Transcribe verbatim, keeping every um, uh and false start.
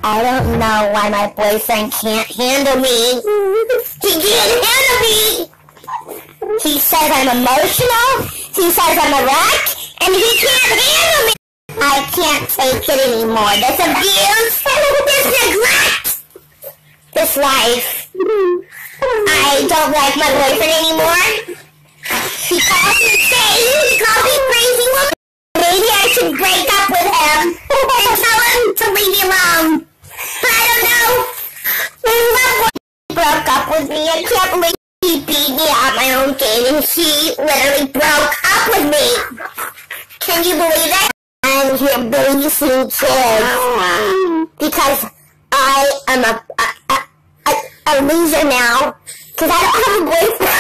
I don't know why my boyfriend can't handle me. He can't handle me. He says I'm emotional. He says I'm a wreck. And he can't handle me. I can't take it anymore. This abuse. This neglect. This life. I don't like my boyfriend anymore. He calls me crazy. He calls me crazy woman. Maybe I should break up with him and tell him to leave me alone. I don't know. He broke up with me. I can't believe he beat me at my own game and he literally broke up with me. Can you believe it? I'm here babysitting kids because I am a, a, a, a loser now because I don't have a boyfriend.